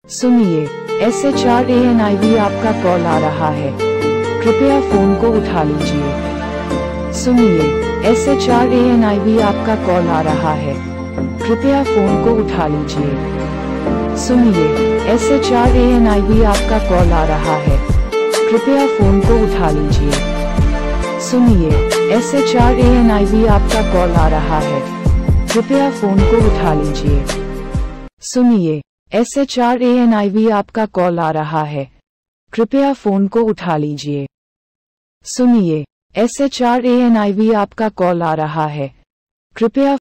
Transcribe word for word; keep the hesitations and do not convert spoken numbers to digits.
सुनिए, S H R A N I V आपका call आ रहा है, कृपया फोन को उठा लीजिए। सुनिए, S H R A N I V आपका कॉल आ रहा है, कृपया फोन को उठा लीजिए। सुनिए, S H R A N I V आपका कॉल आ रहा है, कृपया फोन को उठा लीजिए। सुनिए, S H R A N I V आपका कॉल आ रहा है, कृपया फोन को उठा लीजिए। सुनिए, S H R A N I V आपका कॉल आ रहा है, कृपया फोन को उठा लीजिए। सुनिए, S H R A N I V आपका कॉल आ रहा है, कृपया